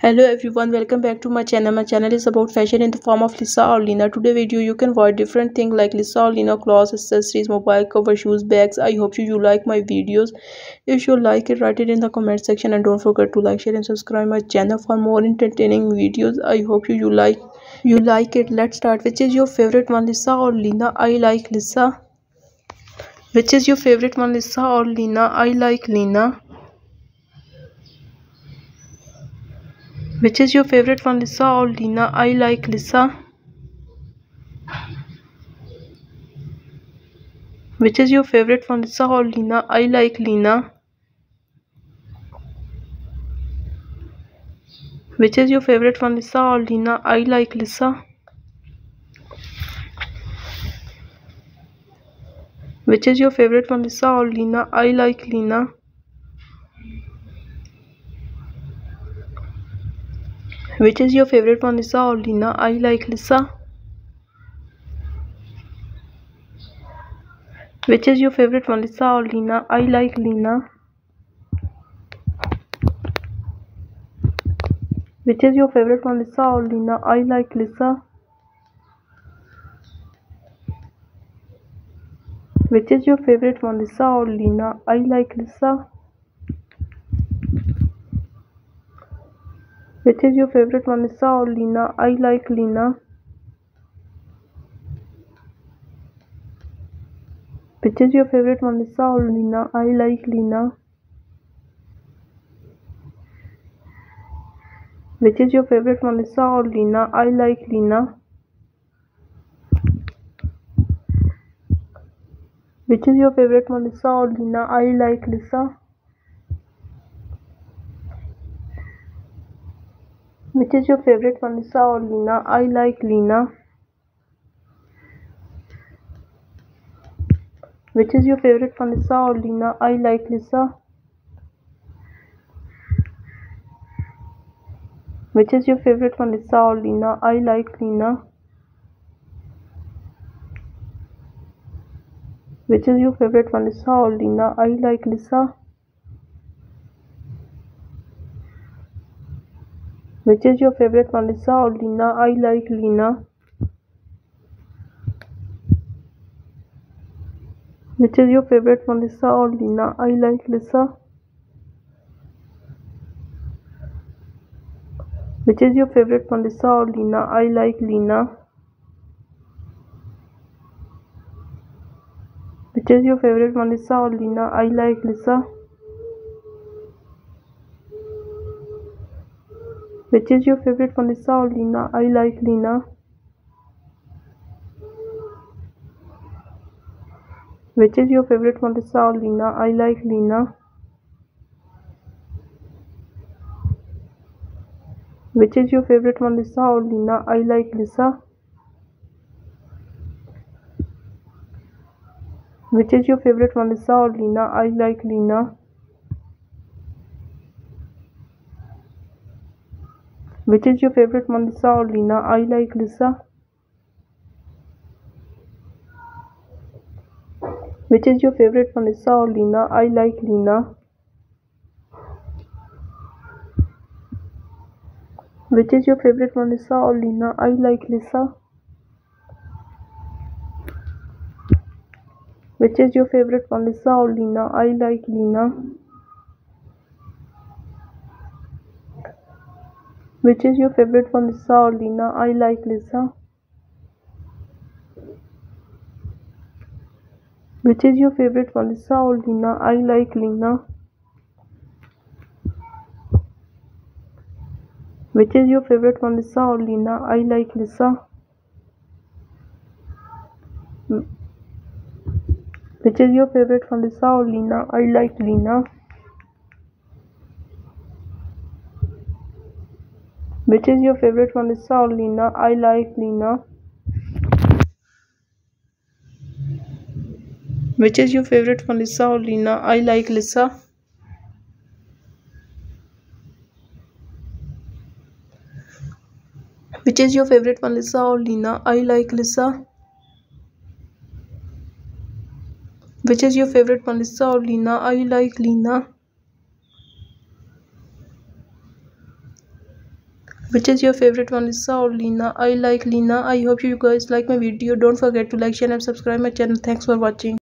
Hello everyone, welcome back to my channel. My channel is about fashion in the form of Lisa or Lina. Today video you can watch different things like Lisa or Lina clothes, accessories, mobile cover, shoes, bags. I hope you like my videos. If you like it, write it in the comment section and don't forget to like, share and subscribe my channel for more entertaining videos. I hope you like it. Let's start. Which is your favorite one, Lisa or Lina? I like Lisa. Which is your favorite one, Lisa or Lina? I like Lina. Which is your favorite one, Lisa or Lina? I like Lisa. Which is your favorite one, Lisa or Lina? I like Lina. Which is your favorite one, Lisa or Lina? I like Lisa. Which is your favorite one, Lisa or Lina? I like Lina. Which is your favorite one, Lisa or Lina? I like Lisa. Which is your favorite one, Lisa or Lina? I like Lina. Which is your favorite one, Lisa or Lina? I like Lisa. Which is your favorite one, Lisa or Lina? I like Lisa. Which is your favorite one, Lisa or Lina? I like Lina. Which is your favorite one, Lisa or Lina? I like Lina. Which is your favorite one, Lisa or Lina? I like Lina. Which is your favorite one, Lisa or Lina? I like Lisa. Which is your favorite one, Lisa or Lina? I like Lina. Which is your favorite one, Lisa or Lina? I like Lisa. Which is your favorite one, Lisa or Lina? I like Lina. Which is your favorite one, Lisa or Lina? I like Lisa. Which is your favorite one, Lisa or Lina? I like Lina. Which is your favorite one, Lisa or Lina? I like Lisa. Which is your favorite one, Lisa or Lina? I like Lina. Which is your favorite one, Lisa or Lina? I like Lisa. Which is your favorite one, Lisa or Lina? I like Lina. Which is your favorite one, Lisa or Lina? I like Lina. Which is your favorite one, Lisa or Lina? I like Lisa. Which is your favorite one, Lisa or Lina? I like Lina. Which is your favorite one, Lisa or Lina? I like Lisa. Which is your favorite one, Lisa or Lina? I like Lina. Which is your favorite one, Lisa or Lina? I like Lisa. Which is your favorite one, Lisa or Lina? I like Lina. Which is your favorite one, Lisa or Lina? I like Lisa. Which is your favorite one, Lisa or Lina? I like Lina. Which is your favorite one, Lisa or Lina? I like Lisa. Which is your favorite one, Lisa or Lina? I like Lina. Which is your favorite one, Lisa or Lina? I like Lina. Which is your favorite one, Lisa or Lina? I like Lisa. Which is your favorite one, Lisa or Lina? I like Lisa. Which is your favorite one, Lisa or Lina? I like Lina. Which is your favorite one, Lisa or Lena? I like Lena. I hope you guys like my video. Don't forget to like, share and subscribe my channel. Thanks for watching.